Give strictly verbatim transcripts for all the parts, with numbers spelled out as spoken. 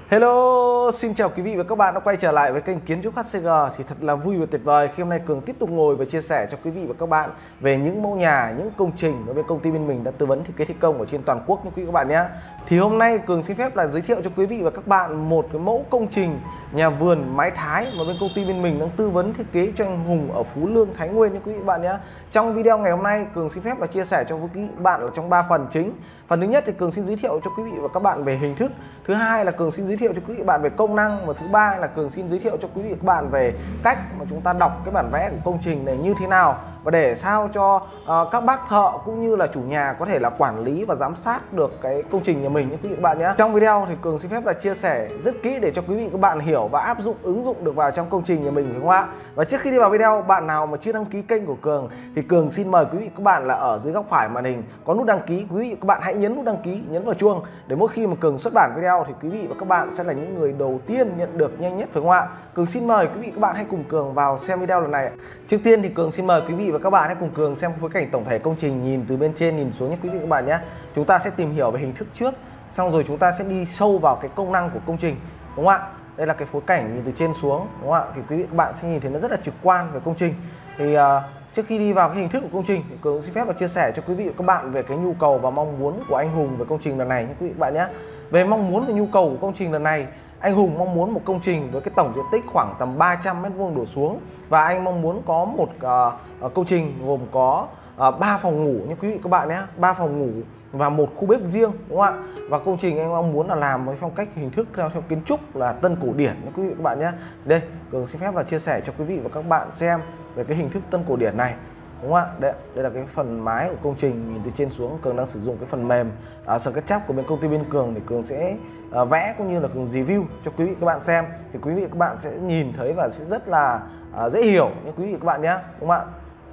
Hello, xin chào quý vị và các bạn đã quay trở lại với kênh Kiến Trúc hát xê giê. Thì thật là vui và tuyệt vời khi hôm nay Cường tiếp tục ngồi và chia sẻ cho quý vị và các bạn về những mẫu nhà, những công trình mà bên công ty bên mình đã tư vấn thiết kế thi công ở trên toàn quốc như quý vị các bạn nhé. Thì hôm nay Cường xin phép là giới thiệu cho quý vị và các bạn một cái mẫu công trình nhà vườn mái Thái mà bên công ty bên mình đang tư vấn thiết kế cho anh Hùng ở Phú Lương, Thái Nguyên như quý vị các bạn nhé. Trong video ngày hôm nay Cường xin phép là chia sẻ cho quý vị các bạn là trong ba phần chính. Phần thứ nhất thì Cường xin giới thiệu cho quý vị và các bạn về hình thức, thứ hai là Cường xin giới thiệu cho quý vị và các bạn về công năng, và thứ ba là Cường xin giới thiệu cho quý vị và các bạn về cách mà chúng ta đọc cái bản vẽ của công trình này như thế nào, và để sao cho uh, các bác thợ cũng như là chủ nhà có thể là quản lý và giám sát được cái công trình nhà mình như quý vị và các bạn nhé. Trong video thì Cường xin phép là chia sẻ rất kỹ để cho quý vị và các bạn hiểu và áp dụng ứng dụng được vào trong công trình nhà mình, đúng không ạ? Và trước khi đi vào video, bạn nào mà chưa đăng ký kênh của Cường thì Cường xin mời quý vị và các bạn là ở dưới góc phải màn hình có nút đăng ký, quý vị và các bạn hãy nhấn nút đăng ký, nhấn vào chuông để mỗi khi mà Cường xuất bản video thì quý vị và các bạn sẽ là những người đầu tiên nhận được nhanh nhất, phải không ạ? Cường xin mời quý vị và các bạn hãy cùng Cường vào xem video lần này. Trước tiên thì Cường xin mời quý vị và các bạn hãy cùng Cường xem phối cảnh tổng thể công trình nhìn từ bên trên nhìn xuống nhé quý vị và các bạn nhé. Chúng ta sẽ tìm hiểu về hình thức trước, xong rồi chúng ta sẽ đi sâu vào cái công năng của công trình, đúng không ạ? Đây là cái phối cảnh nhìn từ trên xuống, đúng không ạ? Thì quý vị và các bạn sẽ nhìn thấy nó rất là trực quan về công trình. Thì uh, trước khi đi vào cái hình thức của công trình thì Cường xin phép là chia sẻ cho quý vị và các bạn về cái nhu cầu và mong muốn của anh Hùng về công trình lần này nhé quý vị và các bạn nhé. Về mong muốn và nhu cầu của công trình lần này, anh Hùng mong muốn một công trình với cái tổng diện tích khoảng tầm ba trăm mét vuông đổ xuống, và anh mong muốn có một uh, công trình gồm có ba uh, phòng ngủ như quý vị các bạn nhé, ba phòng ngủ và một khu bếp riêng, đúng không ạ? Và công trình anh mong muốn là làm với phong cách hình thức theo theo kiến trúc là tân cổ điển như quý vị các bạn nhé. Đây, Cường xin phép là chia sẻ cho quý vị và các bạn xem về cái hình thức tân cổ điển này, đúng không ạ? Đây, đây là cái phần mái của công trình nhìn từ trên xuống. Cường đang sử dụng cái phần mềm uh, SketchUp của bên công ty bên Cường để Cường sẽ uh, vẽ cũng như là Cường review cho quý vị các bạn xem, thì quý vị các bạn sẽ nhìn thấy và sẽ rất là uh, dễ hiểu như quý vị các bạn nhé, đúng không ạ?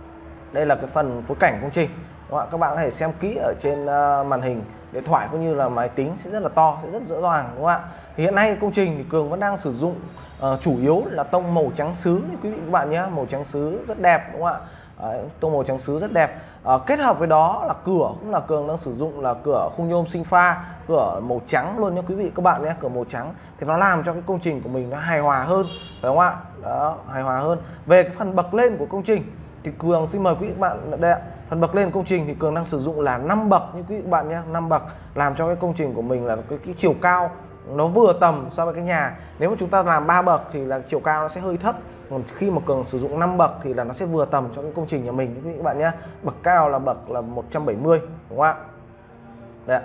Đây là cái phần phối cảnh công trình, đúng không ạ? Các bạn có thể xem kỹ ở trên uh, màn hình điện thoại cũng như là máy tính sẽ rất là to, sẽ rất rõ ràng, đúng không ạ? Thì hiện nay công trình thì Cường vẫn đang sử dụng uh, chủ yếu là tông màu trắng sứ như quý vị các bạn nhé, màu trắng sứ rất đẹp, đúng không ạ? Đấy, tông màu trắng sứ rất đẹp. À, kết hợp với đó là cửa cũng là Cường đang sử dụng là cửa khung nhôm sinh pha, cửa màu trắng luôn nha quý vị các bạn nhé, cửa màu trắng thì nó làm cho cái công trình của mình nó hài hòa hơn, phải không ạ? Đó, hài hòa hơn. Về cái phần bậc lên của công trình thì Cường xin mời quý vị các bạn đây ạ. Phần bậc lên công trình thì Cường đang sử dụng là năm bậc như quý vị các bạn nhé, năm bậc làm cho cái công trình của mình là cái, cái chiều cao nó vừa tầm so với cái nhà. Nếu mà chúng ta làm ba bậc thì là chiều cao nó sẽ hơi thấp, còn khi mà Cường sử dụng năm bậc thì là nó sẽ vừa tầm cho cái công trình nhà mình quý vị các bạn nhé. Bậc cao là bậc là một trăm bảy mươi, đúng không ạ? Đây,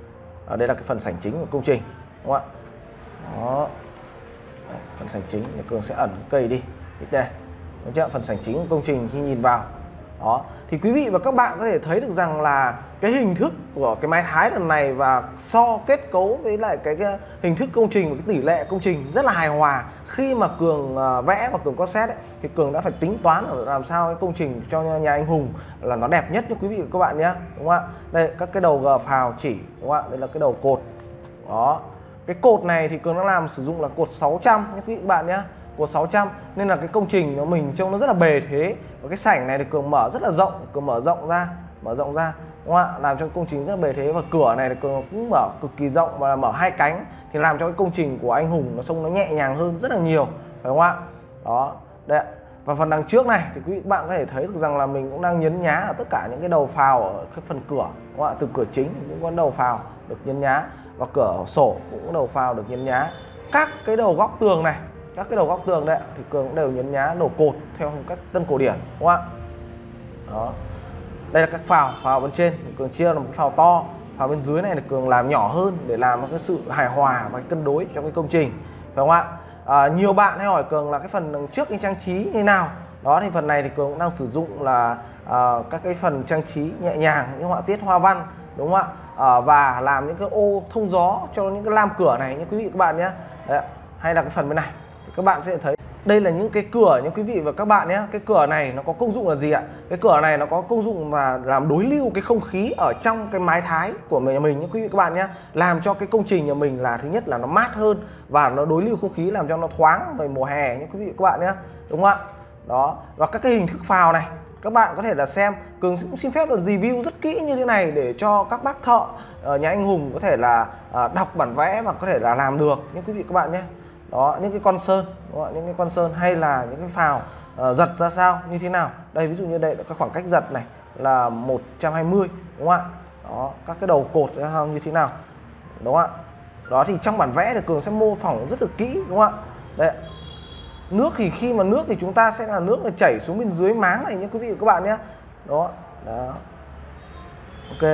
ở đây là cái phần sảnh chính của công trình, đúng không ạ? Đó, đây, phần sảnh chính thì Cường sẽ ẩn cây đi, đây, đúng chưa? Phần sảnh chính của công trình khi nhìn vào đó thì quý vị và các bạn có thể thấy được rằng là cái hình thức của cái mái Thái lần này và so kết cấu với lại cái, cái hình thức công trình và cái tỷ lệ công trình rất là hài hòa. Khi mà Cường uh, vẽ và Cường có xét ấy, thì Cường đã phải tính toán ở làm sao cái công trình cho nhà anh Hùng là nó đẹp nhất cho quý vị và các bạn nhé, đúng không ạ? Đây các cái đầu gờ phào chỉ, đúng không ạ? Đây là cái đầu cột đó. Cái cột này thì Cường đã làm sử dụng là cột sáu trăm nhé quý vị các bạn nhé, cột sáu trăm, nên là cái công trình nó mình trông nó rất là bề thế. Và cái sảnh này thì Cường mở rất là rộng, Cường mở rộng ra, mở rộng ra, đúng không ạ? Làm cho công trình rất là bề thế. Và cửa này thì Cường cũng mở cực kỳ rộng và mở hai cánh thì làm cho cái công trình của anh Hùng nó trông nó nhẹ nhàng hơn rất là nhiều, phải không ạ? Đó, đây ạ. Và phần đằng trước này thì quý vị các bạn có thể thấy được rằng là mình cũng đang nhấn nhá ở tất cả những cái đầu phào ở cái phần cửa, đúng không ạ? Từ cửa chính thì cũng có đầu phào được nhấn nhá, và cửa sổ cũng có đầu phào được nhấn nhá. Các cái đầu góc tường này, các cái đầu góc tường đấy thì Cường cũng đều nhấn nhá đổ cột theo cách tân cổ điển, đúng không ạ? Đó, đây là các phào, phào bên trên thì Cường chia là một cái phào to, phào bên dưới này là Cường làm nhỏ hơn để làm cái sự hài hòa và cân đối trong cái công trình, phải không ạ? À, nhiều bạn hay hỏi Cường là cái phần đằng trước trang trí như nào đó, thì phần này thì Cường cũng đang sử dụng là à, các cái phần trang trí nhẹ nhàng, những họa tiết hoa văn, đúng không ạ? À, và làm những cái ô thông gió cho những cái lam cửa này như quý vị các bạn nhé. Đấy, hay là cái phần bên này các bạn sẽ thấy đây là những cái cửa như quý vị và các bạn nhé. Cái cửa này nó có công dụng là gì ạ? Cái cửa này nó có công dụng là làm đối lưu cái không khí ở trong cái mái Thái của mình nhà mình như quý vị các bạn nhé, làm cho cái công trình nhà mình là thứ nhất là nó mát hơn và nó đối lưu không khí làm cho nó thoáng về mùa hè như quý vị các bạn nhé, đúng không ạ? Đó, và các cái hình thức phào này các bạn có thể là xem. Cường cũng xin phép là review rất kỹ như thế này để cho các bác thợ ở nhà anh Hùng có thể là uh, đọc bản vẽ và có thể là làm được nhé quý vị các bạn nhé. Đó, những cái con sơn, đúng không? Những cái con sơn hay là những cái phào uh, giật ra sao như thế nào. Đây ví dụ như đây là cái khoảng cách giật này là một trăm hai mươi, đúng không ạ? Đó, các cái đầu cột ra sao như thế nào, đúng không ạ? Đó thì trong bản vẽ thì Cường sẽ mô phỏng rất là kỹ, đúng không ạ? Đây, nước thì khi mà nước thì chúng ta sẽ là nước là chảy xuống bên dưới máng này nhé quý vị và các bạn nhé. Đó, đó. Ok.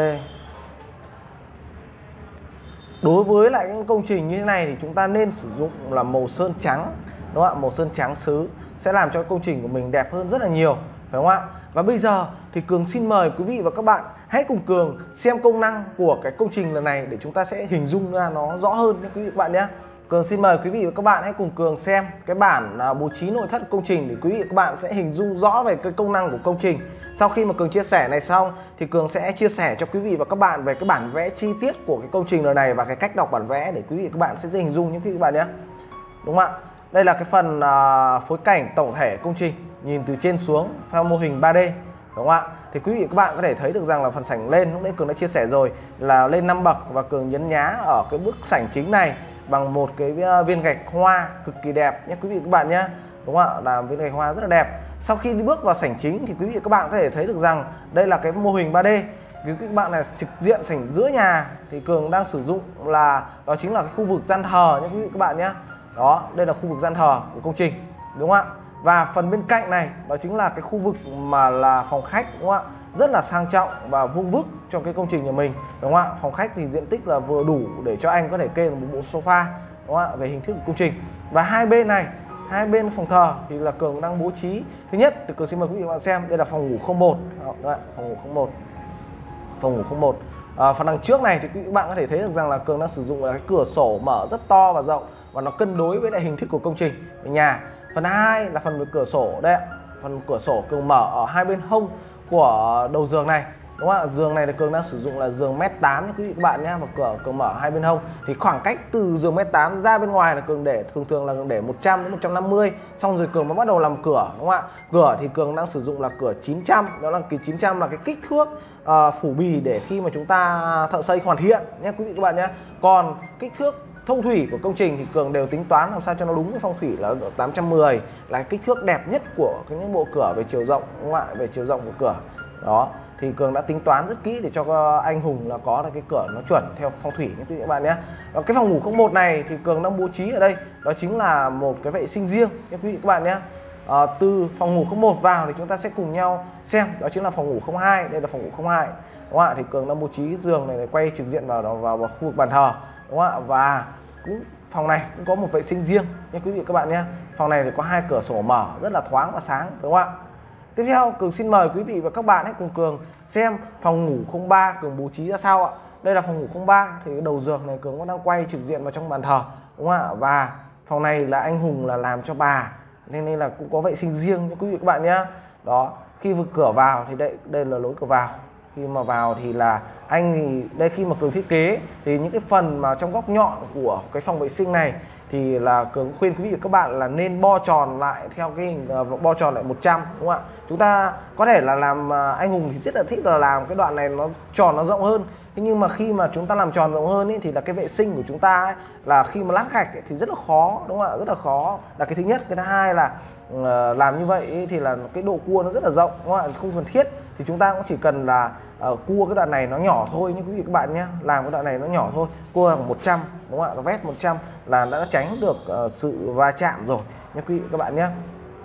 Đối với lại những công trình như thế này thì chúng ta nên sử dụng là màu sơn trắng, đúng không ạ? Màu sơn trắng sứ sẽ làm cho công trình của mình đẹp hơn rất là nhiều, phải không ạ? Và bây giờ thì Cường xin mời quý vị và các bạn hãy cùng Cường xem công năng của cái công trình lần này để chúng ta sẽ hình dung ra nó rõ hơn nhé quý vị và các bạn nhé. Cường xin mời quý vị và các bạn hãy cùng Cường xem cái bản bố trí nội thất công trình để quý vị và các bạn sẽ hình dung rõ về cái công năng của công trình. Sau khi mà Cường chia sẻ này xong thì Cường sẽ chia sẻ cho quý vị và các bạn về cái bản vẽ chi tiết của cái công trình lần này và cái cách đọc bản vẽ để quý vị và các bạn sẽ dễ hình dung những quý vị và các bạn nhé. Đúng không ạ? Đây là cái phần uh, phối cảnh tổng thể công trình nhìn từ trên xuống theo mô hình ba D, đúng không ạ? Thì quý vị và các bạn có thể thấy được rằng là phần sảnh lên lúc nãy Cường đã chia sẻ rồi là lên năm bậc và Cường nhấn nhá ở cái bức sảnh chính này bằng một cái viên gạch hoa cực kỳ đẹp nhé quý vị và các bạn nhé, đúng không ạ? Là viên gạch hoa rất là đẹp. Sau khi đi bước vào sảnh chính thì quý vị và các bạn có thể thấy được rằng đây là cái mô hình ba D. Quý vị các bạn này trực diện sảnh giữa nhà thì Cường đang sử dụng là đó chính là cái khu vực gian thờ nhé quý vị và các bạn nhé. Đó, đây là khu vực gian thờ của công trình, đúng không ạ? Và phần bên cạnh này đó chính là cái khu vực mà là phòng khách, đúng không ạ? Rất là sang trọng và vuông vức trong cái công trình nhà mình, đúng không ạ? Phòng khách thì diện tích là vừa đủ để cho anh có thể kê một bộ sofa, đúng không ạ? Về hình thức của công trình. Và hai bên này, hai bên phòng thờ thì là Cường đang bố trí. Thứ nhất thì Cường xin mời quý vị và các bạn xem, đây là phòng ngủ không một, đó, đúng không ạ? Phòng ngủ không một. Phòng ngủ không một. À, phần đằng trước này thì quý vị các bạn có thể thấy được rằng là Cường đang sử dụng là cái cửa sổ mở rất to và rộng và nó cân đối với lại hình thức của công trình về nhà. Phần hai là phần cửa sổ đây ạ. Phần cửa sổ Cường mở ở hai bên hông của đầu giường này, đúng không ạ? Giường này là Cường đang sử dụng là giường mét tám nhé quý vị các bạn nhé, và cửa Cường mở hai bên hông. Thì khoảng cách từ giường mét tám ra bên ngoài là Cường để thường thường là Cường để một trăm đến một trăm năm mươi, xong rồi Cường mới bắt đầu làm cửa, đúng không ạ? Cửa thì Cường đang sử dụng là cửa chín trăm, đó là cái chín trăm là cái kích thước uh, phủ bì để khi mà chúng ta thợ xây hoàn thiện nhé quý vị các bạn nhé. Còn kích thước thông thủy của công trình thì Cường đều tính toán làm sao cho nó đúng với phong thủy là tám trăm mười, là kích thước đẹp nhất của cái những bộ cửa về chiều rộng, đúng không ạ? Về chiều rộng của cửa. Đó, thì Cường đã tính toán rất kỹ để cho anh Hùng là có được cái cửa nó chuẩn theo phong thủy như quý vị các bạn nhé. Và cái phòng ngủ không một này thì Cường đang bố trí ở đây đó chính là một cái vệ sinh riêng như quý vị các bạn nhé. À, từ phòng ngủ không một vào thì chúng ta sẽ cùng nhau xem đó chính là phòng ngủ không hai. Đây là phòng ngủ không hai, đúng không ạ? Thì Cường đang bố trí giường này, này quay trực diện vào, vào vào khu vực bàn thờ, đúng không ạ? Và cũng phòng này cũng có một vệ sinh riêng nha quý vị các bạn nhé. Phòng này thì có hai cửa sổ mở rất là thoáng và sáng, đúng không ạ? Tiếp theo Cường xin mời quý vị và các bạn hãy cùng Cường xem phòng ngủ không ba Cường bố trí ra sao ạ. Đây là phòng ngủ không ba thì cái đầu giường này Cường cũng đang quay trực diện vào trong bàn thờ, đúng không ạ? Và phòng này là anh Hùng là làm cho bà nên nên là cũng có vệ sinh riêng nha quý vị các bạn nhé. Đó, khi vừa cửa vào thì đây đây là lối cửa vào. Khi mà vào thì là anh thì đây khi mà Cường thiết kế thì những cái phần mà trong góc nhọn của cái phòng vệ sinh này thì là Cường khuyên quý vị và các bạn là nên bo tròn lại theo cái hình uh, bo tròn lại một trăm, đúng không ạ? Chúng ta có thể là làm uh, anh Hùng thì rất là thích là làm cái đoạn này nó tròn nó rộng hơn. Thế nhưng mà khi mà chúng ta làm tròn rộng hơn ấy, thì là cái vệ sinh của chúng ta ấy, là khi mà lát gạch ấy, thì rất là khó, đúng không ạ? Rất là khó là cái thứ nhất. Cái thứ hai là uh, làm như vậy ấy, thì là cái độ cua nó rất là rộng, đúng không ạ? Không cần thiết. Thì chúng ta cũng chỉ cần là uh, cua cái đoạn này nó nhỏ thôi như quý vị các bạn nhé. Làm cái đoạn này nó nhỏ thôi, cua khoảng một trăm, đúng không ạ? Vét một trăm là đã tránh được uh, sự va chạm rồi nha quý vị các bạn nhé.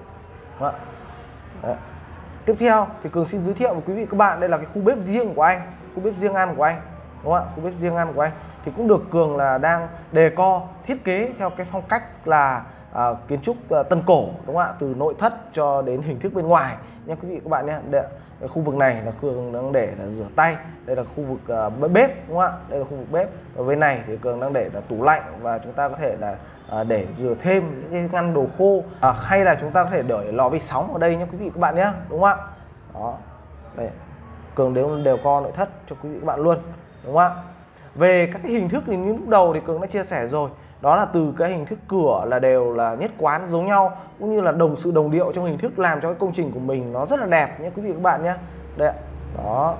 Đó. Đó. Tiếp theo thì Cường xin giới thiệu với quý vị các bạn đây là cái khu bếp riêng của anh, khu bếp riêng ăn của anh, đúng không ạ? Khu bếp riêng ăn của anh thì cũng được Cường là đang đề co thiết kế theo cái phong cách là À, kiến trúc uh, Tân cổ, đúng không ạ? Từ nội thất cho đến hình thức bên ngoài nha quý vị các bạn nhé. Đây, khu vực này là Cường đang để là rửa tay, đây là khu vực uh, bếp, đúng không ạ? Đây là khu vực bếp. Ở bên này thì Cường đang để là tủ lạnh và chúng ta có thể là uh, để rửa thêm những cái ngăn đồ khô, uh, hay là chúng ta có thể để lò vi sóng ở đây nha quý vị các bạn nhé, đúng không ạ? Đó, đây Cường đều đều co nội thất cho quý vị các bạn luôn, đúng không ạ? Về các cái hình thức thì như lúc đầu thì Cường đã chia sẻ rồi, đó là từ cái hình thức cửa là đều là nhất quán giống nhau, cũng như là đồng sự đồng điệu trong hình thức làm cho cái công trình của mình nó rất là đẹp nhé quý vị các bạn nhé. Đây ạ, đó,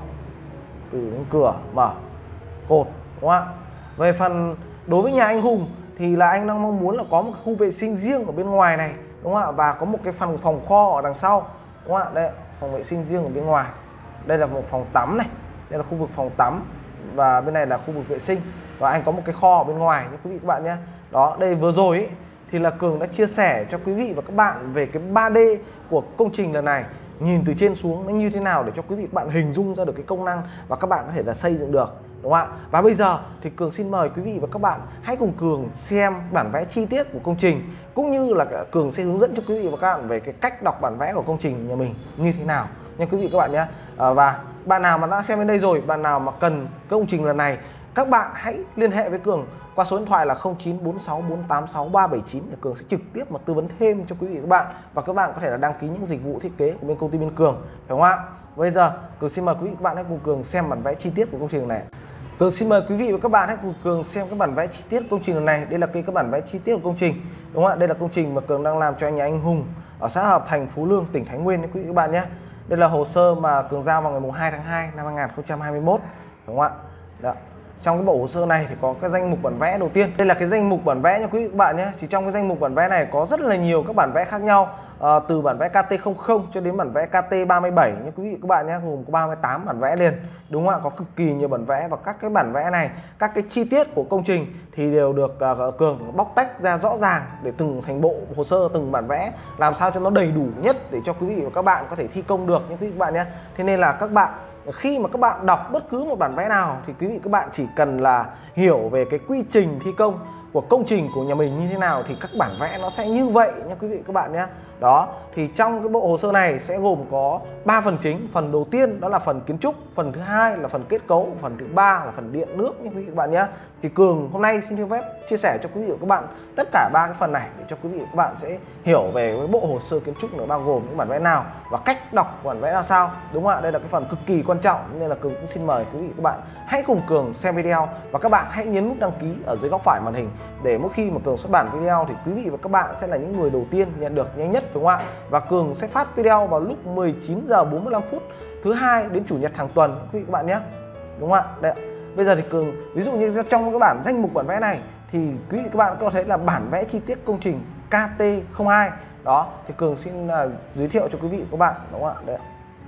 từ cửa mở cột, đúng không ạ? Về phần đối với nhà anh Hùng thì là anh đang mong muốn là có một khu vệ sinh riêng ở bên ngoài này, đúng không ạ? Và có một cái phần phòng kho ở đằng sau, đúng không ạ? Đây, phòng vệ sinh riêng ở bên ngoài. Đây là một phòng tắm này, đây là khu vực phòng tắm, và bên này là khu vực vệ sinh, và anh có một cái kho ở bên ngoài nhé quý vị các bạn nhé. Đó, đây vừa rồi ấy, thì là Cường đã chia sẻ cho quý vị và các bạn về cái ba D của công trình lần này, nhìn từ trên xuống nó như thế nào để cho quý vị các bạn hình dung ra được cái công năng và các bạn có thể là xây dựng được, đúng không ạ? Và bây giờ thì Cường xin mời quý vị và các bạn hãy cùng Cường xem bản vẽ chi tiết của công trình, cũng như là Cường sẽ hướng dẫn cho quý vị và các bạn về cái cách đọc bản vẽ của công trình nhà mình như thế nào nha quý vị các bạn nhé. À, và bạn nào mà đã xem đến đây rồi, bạn nào mà cần cái công trình lần này, các bạn hãy liên hệ với Cường qua số điện thoại là không chín bốn sáu bốn tám sáu ba bảy chín để Cường sẽ trực tiếp mà tư vấn thêm cho quý vị và các bạn, và các bạn có thể là đăng ký những dịch vụ thiết kế của bên công ty bên Cường, phải không ạ? Bây giờ Cường xin mời quý vị và các bạn hãy cùng Cường xem bản vẽ chi tiết của công trình này. Cường xin mời quý vị và các bạn hãy cùng Cường xem cái bản vẽ chi tiết công trình này. Đây là cái cái bản vẽ chi tiết của công trình, đúng không ạ? Đây là công trình mà Cường đang làm cho nhà anh Hùng ở xã Hợp Thành, Phú Lương, tỉnh Thái Nguyên đấy quý vị và các bạn nhé. Đây là hồ sơ mà Cường giao vào ngày hai tháng hai năm hai nghìn không trăm hai mươi mốt, đúng không ạ? Đó. Trong cái bộ hồ sơ này thì có cái danh mục bản vẽ đầu tiên. Đây là cái danh mục bản vẽ nha quý vị các bạn nhé. Chỉ trong cái danh mục bản vẽ này có rất là nhiều các bản vẽ khác nhau, à, từ bản vẽ K T không không cho đến bản vẽ K T ba mươi bảy nha quý vị các bạn nhé, gồm có ba mươi tám bản vẽ liền, đúng không ạ? Có cực kỳ nhiều bản vẽ, và các cái bản vẽ này, các cái chi tiết của công trình thì đều được uh, Cường bóc tách ra rõ ràng để từng thành bộ hồ sơ, từng bản vẽ làm sao cho nó đầy đủ nhất để cho quý vị và các bạn có thể thi công được nha quý vị các bạn nhé. Thế nên là các bạn khi mà các bạn đọc bất cứ một bản vẽ nào thì quý vị các bạn chỉ cần là hiểu về cái quy trình thi công của công trình của nhà mình như thế nào thì các bản vẽ nó sẽ như vậy nha quý vị các bạn nhé. Đó, thì trong cái bộ hồ sơ này sẽ gồm có ba phần chính. Phần đầu tiên đó là phần kiến trúc, phần thứ hai là phần kết cấu, phần thứ ba là phần điện nước nha quý vị các bạn nhé. Thì Cường hôm nay xin phép chia sẻ cho quý vị và các bạn tất cả ba cái phần này để cho quý vị và các bạn sẽ hiểu về cái bộ hồ sơ kiến trúc nó bao gồm những bản vẽ nào và cách đọc bản vẽ ra sao, đúng không ạ? Đây là cái phần cực kỳ quan trọng, nên là Cường cũng xin mời quý vị và các bạn hãy cùng Cường xem video, và các bạn hãy nhấn nút đăng ký ở dưới góc phải màn hình để mỗi khi mà Cường xuất bản video thì quý vị và các bạn sẽ là những người đầu tiên nhận được nhanh nhất, đúng không ạ? Và Cường sẽ phát video vào lúc mười chín giờ bốn mươi lăm phút thứ hai đến chủ nhật hàng tuần quý vị các bạn nhé, đúng không ạ? Đây, bây giờ thì Cường ví dụ như trong cái bản danh mục bản vẽ này thì quý vị các bạn có thể là bản vẽ chi tiết công trình K T không hai. Đó, thì Cường xin uh, giới thiệu cho quý vị và các bạn, đúng không ạ? Đây.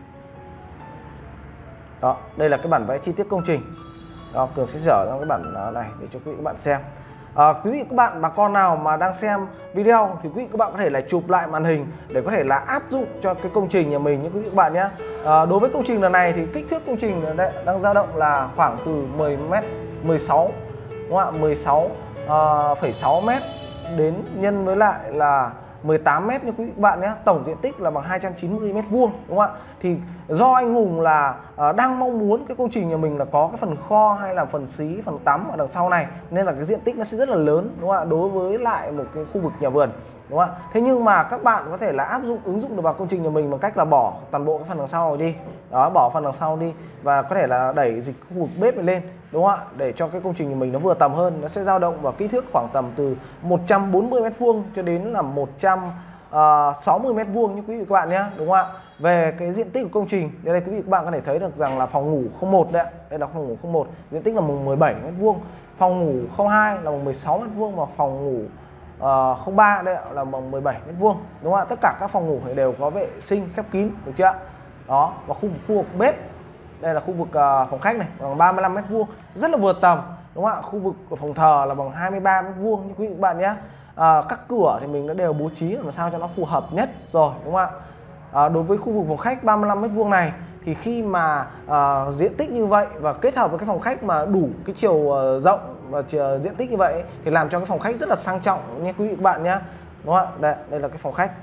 Đó, đây là cái bản vẽ chi tiết công trình. Đó, Cường sẽ dở ra cái bản này để cho quý vị các bạn xem. À, quý vị các bạn bà con nào mà đang xem video thì quý vị các bạn có thể là chụp lại màn hình để có thể là áp dụng cho cái công trình nhà mình như quý vị các bạn nhé. À, đối với công trình lần này thì kích thước công trình đây, đang dao động là khoảng từ mười mét, mười sáu, đúng không ạ? mười sáu phẩy sáu mét đến nhân với lại là mười tám mét như quý vị các bạn nhé. Tổng diện tích là bằng hai trăm chín mươi mét vuông, đúng không ạ? Thì do anh Hùng là uh, đang mong muốn cái công trình nhà mình là có cái phần kho hay là phần xí, phần tắm ở đằng sau này, nên là cái diện tích nó sẽ rất là lớn, đúng không ạ? Đối với lại một cái khu vực nhà vườn, đúng không ạ? Thế nhưng mà các bạn có thể là áp dụng ứng dụng được vào công trình nhà mình bằng cách là bỏ toàn bộ cái phần đằng sau đi. Đó, bỏ phần đằng sau đi và có thể là đẩy dịch khu vực bếp này lên, đúng không ạ? Để cho cái công trình của mình nó vừa tầm hơn, nó sẽ dao động vào kích thước khoảng tầm từ một trăm bốn mươi mét vuông cho đến là một trăm sáu mươi mét vuông như quý vị các bạn nhé, đúng không ạ? Về cái diện tích của công trình, đây, đây quý vị các bạn có thể thấy được rằng là phòng ngủ không một đấy, đây là phòng ngủ không một, diện tích là mười bảy mét vuông, phòng ngủ không hai là mười sáu mét vuông, và phòng ngủ uh, không ba đây là mười bảy mét vuông, đúng không ạ? Tất cả các phòng ngủ thì đều có vệ sinh khép kín, được chưa ạ? Đó, và khu vực khu vực bếp, đây là khu vực uh, phòng khách này bằng ba mươi lăm mét vuông, rất là vừa tầm, đúng không ạ? Khu vực của phòng thờ là bằng hai mươi ba mét vuông như quý vị các bạn nhé. À, các cửa thì mình đã đều bố trí làm sao cho nó phù hợp nhất rồi, đúng không ạ? À, đối với khu vực phòng khách ba mươi lăm mét vuông này thì khi mà à, diện tích như vậy và kết hợp với cái phòng khách mà đủ cái chiều uh, rộng và chiều, diện tích như vậy thì làm cho cái phòng khách rất là sang trọng nha quý vị các bạn nhé, đúng không ạ? Đây, đây là cái phòng khách.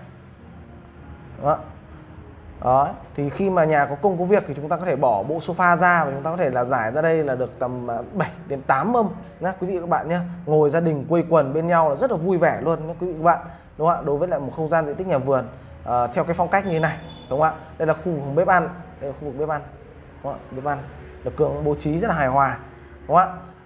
Đó. Đó, thì khi mà nhà có công có việc thì chúng ta có thể bỏ bộ sofa ra và chúng ta có thể là giải ra đây là được tầm bảy đến tám mâm nhé quý vị các bạn nhé. Ngồi gia đình quây quần bên nhau là rất là vui vẻ luôn nhé quý vị các bạn, đúng không ạ? Đối với lại một không gian diện tích nhà vườn à, theo cái phong cách như thế này, đúng không ạ? Đây là khu vực bếp ăn, đây là khu vực bếp ăn, đúng không ạ? Bếp ăn được Cường bố trí rất là hài hòa, đúng không ạ?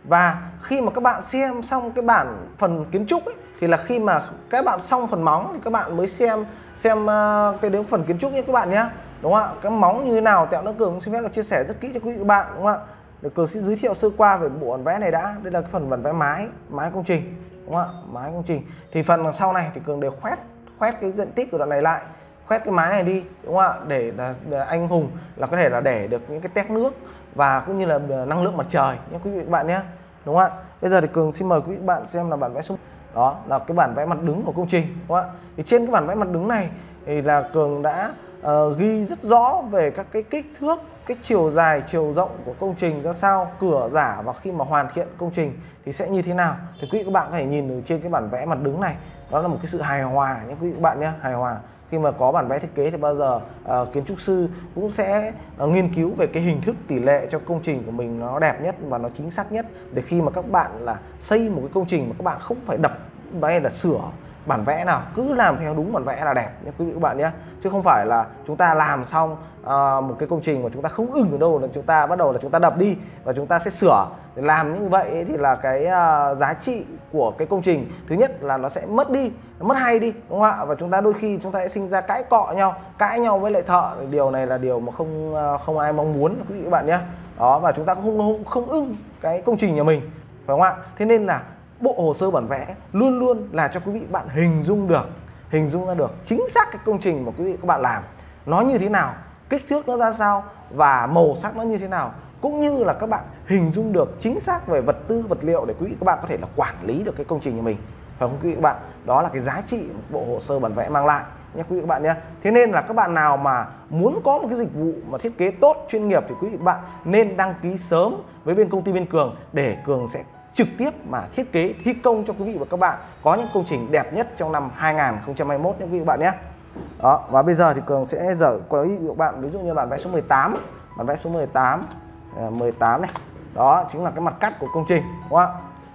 Và khi mà các bạn xem xong cái bản phần kiến trúc ấy, thì là khi mà các bạn xong phần móng thì các bạn mới xem xem uh, cái đến phần kiến trúc nhé các bạn nhé, đúng không ạ? Cái móng như thế nào Tẹo nữa Cường xin phép là chia sẻ rất kỹ cho quý vị các bạn, đúng không ạ? Để Cường xin giới thiệu sơ qua về bộ bản vẽ này đã. Đây là cái phần bản vẽ mái mái công trình, đúng không ạ? Mái công trình thì phần sau này thì Cường đều khoét khoét cái diện tích của đoạn này lại, khoét cái mái này đi, đúng không ạ? Để, là, để anh Hùng là có thể là để được những cái tét nước và cũng như là năng lượng mặt trời nhé quý vị các bạn nhé, đúng không ạ? Bây giờ thì Cường xin mời quý vị các bạn xem là bản vẽ số đó là cái bản vẽ mặt đứng của công trình, đúng không ạ? Thì trên cái bản vẽ mặt đứng này thì là Cường đã uh, ghi rất rõ về các cái kích thước, cái chiều dài, chiều rộng của công trình ra sao, cửa giả và khi mà hoàn thiện công trình thì sẽ như thế nào. Thì quý vị các bạn có thể nhìn ở trên cái bản vẽ mặt đứng này, đó là một cái sự hài hòa nhé quý vị các bạn nhé, hài hòa. Khi mà có bản vẽ thiết kế thì bao giờ uh, kiến trúc sư cũng sẽ uh, nghiên cứu về cái hình thức tỷ lệ cho công trình của mình nó đẹp nhất và nó chính xác nhất, để khi mà các bạn là xây một cái công trình mà các bạn không phải đập hay là sửa bản vẽ nào, cứ làm theo đúng bản vẽ là đẹp nhé quý vị các bạn nhé, chứ không phải là chúng ta làm xong uh, một cái công trình mà chúng ta không ưng ở đâu là chúng ta bắt đầu là chúng ta đập đi và chúng ta sẽ sửa. Để làm như vậy thì là cái uh, giá trị của cái công trình thứ nhất là nó sẽ mất đi, mất hay đi, đúng không ạ? Và chúng ta đôi khi chúng ta sẽ sinh ra cãi cọ nhau, cãi nhau với lại thợ. Điều này là điều mà không uh, không ai mong muốn quý vị các bạn nhé. Đó, và chúng ta cũng không không ưng cái công trình nhà mình, phải không ạ? Thế nên là bộ hồ sơ bản vẽ luôn luôn là cho quý vị bạn hình dung được, hình dung ra được chính xác cái công trình mà quý vị các bạn làm nó như thế nào, kích thước nó ra sao và màu sắc nó như thế nào, cũng như là các bạn hình dung được chính xác về vật tư vật liệu để quý vị các bạn có thể là quản lý được cái công trình của mình, phải không quý vị các bạn? Đó là cái giá trị bộ hồ sơ bản vẽ mang lại nhé quý vị các bạn nhé. Thế nên là các bạn nào mà muốn có một cái dịch vụ mà thiết kế tốt, chuyên nghiệp thì quý vị các bạn nên đăng ký sớm với bên công ty bên Cường, để Cường sẽ trực tiếp mà thiết kế thi công cho quý vị và các bạn có những công trình đẹp nhất trong năm hai nghìn không trăm hai mươi mốt nhé quý vị các bạn nhé. Đó, và bây giờ thì Cường sẽ dở quý vị các bạn, ví dụ như bản vẽ số mười tám, bản vẽ số mười tám, mười tám này, đó chính là cái mặt cắt của công trình, đúng không ạ?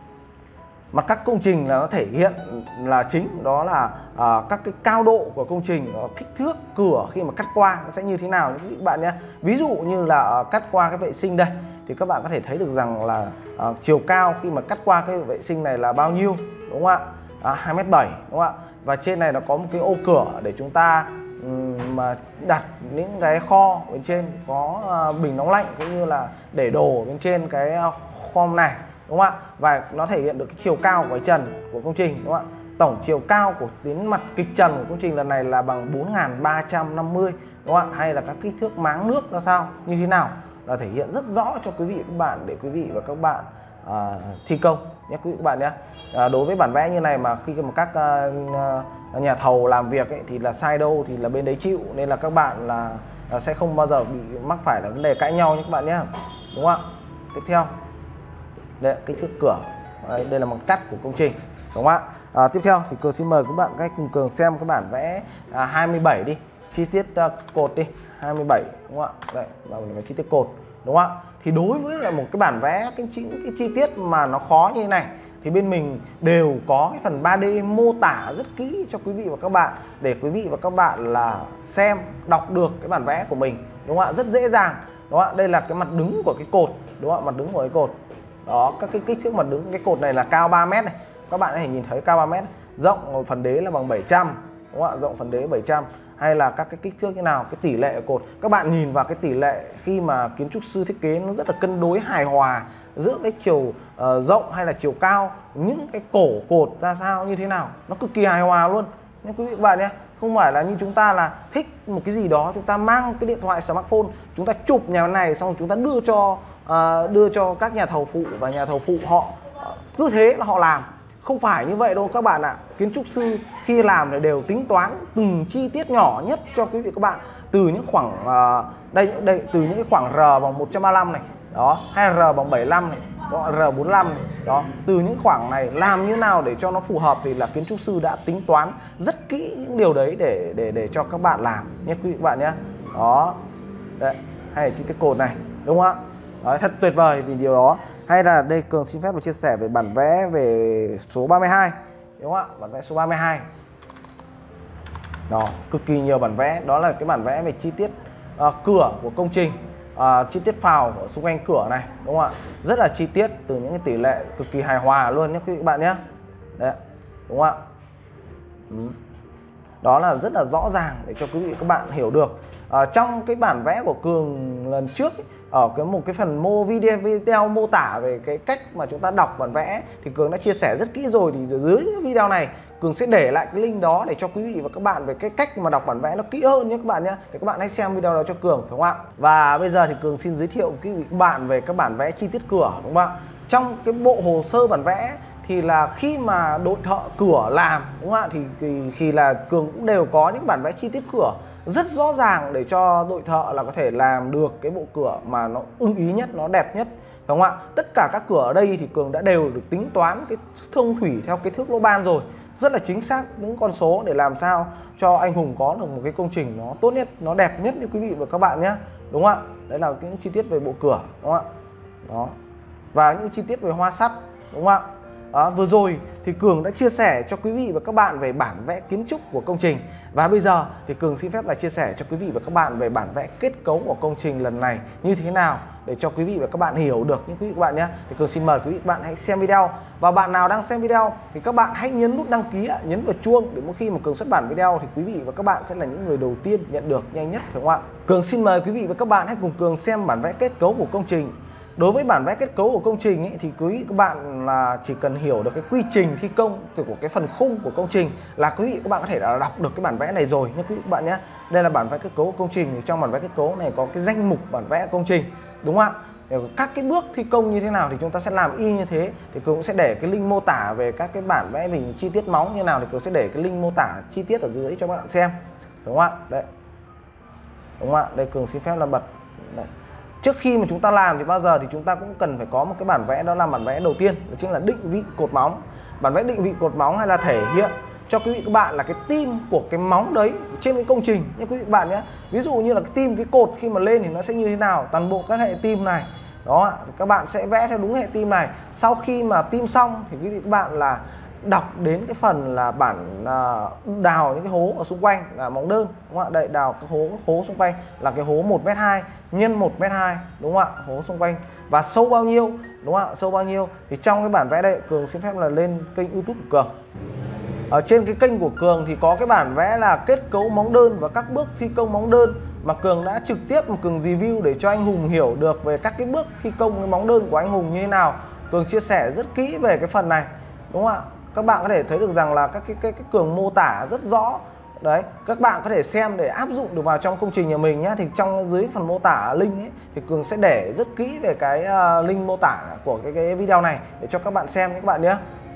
Mặt cắt công trình là nó thể hiện là chính đó là à, các cái cao độ của công trình, kích thước cửa khi mà cắt qua nó sẽ như thế nào quý vị các bạn nhé. Ví dụ như là cắt qua cái vệ sinh đây thì các bạn có thể thấy được rằng là à, chiều cao khi mà cắt qua cái vệ sinh này là bao nhiêu, đúng không ạ? À, hai mét bảy, đúng không ạ? Và trên này nó có một cái ô cửa để chúng ta um, mà đặt những cái kho bên trên, có uh, bình nóng lạnh cũng như là để đồ bên trên cái uh, khom này, đúng không ạ? Và nó thể hiện được cái chiều cao của cái trần của công trình, đúng không ạ? Tổng chiều cao của đến mặt kịch trần của công trình lần này là bằng bốn nghìn ba trăm năm mươi, đúng không ạ? Hay là các kích thước máng nước ra sao, như thế nào là thể hiện rất rõ cho quý vị các bạn để quý vị và các bạn à, thi công nhé quý vị các bạn nhé. À, đối với bản vẽ như này mà khi mà các uh, nhà thầu làm việc ấy, thì là sai đâu thì là bên đấy chịu, nên là các bạn là, là sẽ không bao giờ bị mắc phải là vấn đề cãi nhau nhé các bạn nhé, đúng không ạ? Tiếp theo đây kích thước cửa, đây, đây là mặt cắt của công trình, đúng không ạ? À, tiếp theo thì Cường xin mời các bạn hãy cùng Cường xem cái bản vẽ à, hai mươi bảy đi, chi tiết uh, cột đi, hai mươi bảy, đúng không ạ? Đây là một chi tiết cột, đúng không ạ? Thì đối với là một cái bản vẽ cái chi, cái chi tiết mà nó khó như thế này thì bên mình đều có cái phần ba D mô tả rất kỹ cho quý vị và các bạn, để quý vị và các bạn là xem đọc được cái bản vẽ của mình, đúng không ạ? Rất dễ dàng, đúng không ạ? Đây là cái mặt đứng của cái cột, đúng không ạ? Mặt đứng của cái cột. Đó, các cái kích thước mặt đứng, cái cột này là cao ba mét này. Các bạn có thể nhìn thấy cao ba mét, rộng phần đế là bằng bảy trăm, đúng không ạ? Rộng phần đế bảy trăm. Hay là các cái kích thước như nào, cái tỷ lệ của cột. Các bạn nhìn vào cái tỷ lệ khi mà kiến trúc sư thiết kế nó rất là cân đối hài hòa giữa cái chiều uh, rộng hay là chiều cao, những cái cổ cột ra sao như thế nào, nó cực kỳ hài hòa luôn nha quý vị các bạn nhé. Không phải là như chúng ta là thích một cái gì đó, chúng ta mang cái điện thoại smartphone, chúng ta chụp nhà này xong chúng ta đưa cho uh, đưa cho các nhà thầu phụ, và nhà thầu phụ họ uh, cứ thế là họ làm. Không phải như vậy đâu các bạn ạ. Kiến trúc sư khi làm thì đều tính toán từng chi tiết nhỏ nhất cho quý vị các bạn, từ những khoảng uh, đây đây từ những cái khoảng R bằng một trăm ba mươi lăm này, đó, hay R bằng bảy mươi lăm này, đó, R bốn mươi lăm này, đó, từ những khoảng này làm như nào để cho nó phù hợp thì là kiến trúc sư đã tính toán rất kỹ những điều đấy để để để cho các bạn làm nhé quý vị các bạn nhé. Đó, đấy, hay là chi tiết cột này, đúng không ạ? Đó, thật tuyệt vời vì điều đó. Hay là đây Cường xin phép được chia sẻ về bản vẽ về số ba mươi hai, đúng không ạ? Bản vẽ số ba mươi hai. Đó, cực kỳ nhiều bản vẽ, đó là cái bản vẽ về chi tiết uh, cửa của công trình. à, chi tiết phào ở xung quanh cửa này, đúng không ạ? Rất là chi tiết, từ những cái tỷ lệ cực kỳ hài hòa luôn nhé quý vị các bạn nhé. Đấy, đúng không ạ? Ừ. Đó là rất là rõ ràng để cho quý vị các bạn hiểu được. À, trong cái bản vẽ của Cường lần trước ấy, ở cái một cái phần mô video video mô tả về cái cách mà chúng ta đọc bản vẽ thì Cường đã chia sẻ rất kỹ rồi, thì dưới video này Cường sẽ để lại cái link đó để cho quý vị và các bạn về cái cách mà đọc bản vẽ nó kỹ hơn nhé các bạn nhé. Để các bạn hãy xem video đó cho Cường, phải không ạ? Và bây giờ thì Cường xin giới thiệu với quý vị các bạn về các bản vẽ chi tiết cửa, đúng không ạ? Trong cái bộ hồ sơ bản vẽ thì là khi mà đội thợ cửa làm, đúng không ạ, thì, thì khi là Cường cũng đều có những bản vẽ chi tiết cửa rất rõ ràng để cho đội thợ là có thể làm được cái bộ cửa mà nó ưng ý nhất, nó đẹp nhất, phải không ạ? Tất cả các cửa ở đây thì Cường đã đều được tính toán cái thông thủy theo cái thước lỗ ban rồi, rất là chính xác những con số để làm sao cho anh Hùng có được một cái công trình nó tốt nhất, nó đẹp nhất như quý vị và các bạn nhé, đúng không ạ? Đấy là những chi tiết về bộ cửa, đúng không ạ? Đó, và những chi tiết về hoa sắt, đúng không ạ? Đó, vừa rồi thì Cường đã chia sẻ cho quý vị và các bạn về bản vẽ kiến trúc của công trình. Và bây giờ thì Cường xin phép là chia sẻ cho quý vị và các bạn về bản vẽ kết cấu của công trình lần này như thế nào để cho quý vị và các bạn hiểu được những quý vị các bạn nhé. Thì Cường xin mời quý vị các bạn hãy xem video. Và bạn nào đang xem video thì các bạn hãy nhấn nút đăng ký, nhấn vào chuông để mỗi khi mà Cường xuất bản video thì quý vị và các bạn sẽ là những người đầu tiên nhận được nhanh nhất, phải không ạ? Cường xin mời quý vị và các bạn hãy cùng Cường xem bản vẽ kết cấu của công trình. Đối với bản vẽ kết cấu của công trình ấy, thì quý vị các bạn là chỉ cần hiểu được cái quy trình thi công của cái phần khung của công trình là quý vị các bạn có thể là đọc được cái bản vẽ này rồi nhé quý vị các bạn nhé. Đây là bản vẽ kết cấu của công trình, thì trong bản vẽ kết cấu này có cái danh mục bản vẽ công trình, đúng không ạ? Các cái bước thi công như thế nào thì chúng ta sẽ làm y như thế. Thì Cường cũng sẽ để cái link mô tả về các cái bản vẽ về chi tiết móng như nào thì Cường sẽ để cái link mô tả chi tiết ở dưới cho các bạn xem, đúng không ạ? Đấy, đúng không ạ? Đây Cường xin phép là bật. Đấy. Trước khi mà chúng ta làm thì bao giờ thì chúng ta cũng cần phải có một cái bản vẽ, đó là bản vẽ đầu tiên, đó chính là định vị cột móng. Bản vẽ định vị cột móng hay là thể hiện cho quý vị các bạn là cái tim của cái móng đấy trên cái công trình nha quý vị các bạn nhé. Ví dụ như là cái tim, cái cột khi mà lên thì nó sẽ như thế nào, toàn bộ các hệ tim này. Đó, các bạn sẽ vẽ theo đúng hệ tim này. Sau khi mà tim xong thì quý vị các bạn là đọc đến cái phần là bản uh, đào những cái hố ở xung quanh là móng đơn, đúng không ạ? Đây, đào cái hố hố xung quanh là cái hố một mét hai nhân một mét hai, đúng không ạ? Hố xung quanh và sâu bao nhiêu, đúng không ạ? Sâu bao nhiêu thì trong cái bản vẽ đây Cường xin phép là lên kênh YouTube của Cường. Ở trên cái kênh của Cường thì có cái bản vẽ là kết cấu móng đơn và các bước thi công móng đơn mà Cường đã trực tiếp mà Cường review để cho anh Hùng hiểu được về các cái bước thi công cái móng đơn của anh Hùng như thế nào. Cường chia sẻ rất kỹ về cái phần này, đúng không ạ? Các bạn có thể thấy được rằng là các cái, cái, cái Cường mô tả rất rõ. Đấy, các bạn có thể xem để áp dụng được vào trong công trình nhà mình nhé. Thì trong dưới phần mô tả link ấy, thì Cường sẽ để rất kỹ về cái uh, link mô tả của cái, cái video này để cho các bạn xem các bạn nhé.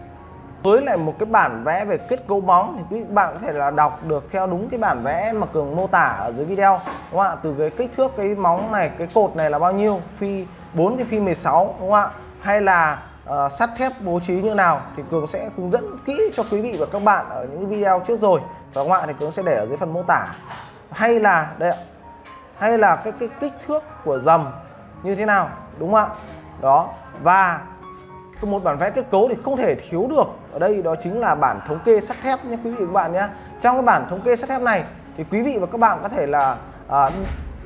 Với lại một cái bản vẽ về kết cấu móng thì quý bạn có thể là đọc được theo đúng cái bản vẽ mà Cường mô tả ở dưới video, đúng không ạ? Từ cái kích thước cái móng này, cái cột này là bao nhiêu, phi bốn cái phi mười sáu, đúng không ạ? Hay là Uh, sắt thép bố trí như nào thì Cường sẽ hướng dẫn kỹ cho quý vị và các bạn ở những video trước rồi, và các bạn thì Cường sẽ để ở dưới phần mô tả. Hay là đây ạ, hay là cái, cái kích thước của dầm như thế nào, đúng không ạ? Đó, và một bản vẽ kết cấu thì không thể thiếu được ở đây, đó chính là bản thống kê sắt thép nhé quý vị và các bạn nhé. Trong cái bản thống kê sắt thép này thì quý vị và các bạn có thể là uh,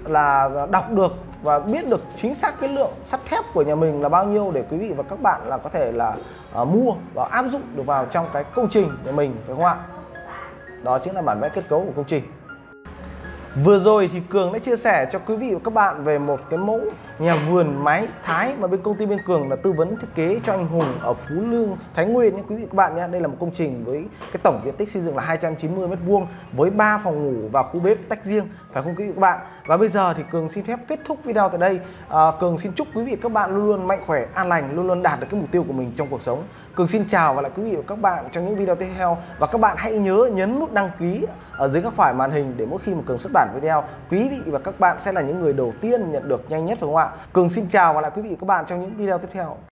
là đọc được và biết được chính xác cái lượng sắt thép của nhà mình là bao nhiêu để quý vị và các bạn là có thể là uh, mua và áp dụng được vào trong cái công trình của mình, phải không ạ? Đó chính là bản vẽ kết cấu của công trình. Vừa rồi thì Cường đã chia sẻ cho quý vị và các bạn về một cái mẫu nhà vườn mái Thái mà bên công ty bên Cường là tư vấn thiết kế cho anh Hùng ở Phú Lương, Thái Nguyên nhé quý vị và các bạn nhé. Đây là một công trình với cái tổng diện tích xây dựng là hai trăm chín mươi mét vuông với ba phòng ngủ và khu bếp tách riêng, phải không quý vị và các bạn? Và bây giờ thì Cường xin phép kết thúc video tại đây. À, Cường xin chúc quý vị và các bạn luôn luôn mạnh khỏe, an lành, luôn luôn đạt được cái mục tiêu của mình trong cuộc sống. Cường xin chào và lại quý vị và các bạn trong những video tiếp theo, và các bạn hãy nhớ nhấn nút đăng ký ở dưới góc phải màn hình để mỗi khi mà Cường xuất bản video, quý vị và các bạn sẽ là những người đầu tiên nhận được nhanh nhất, phải không ạ? Cường xin chào và lại quý vị và các bạn trong những video tiếp theo.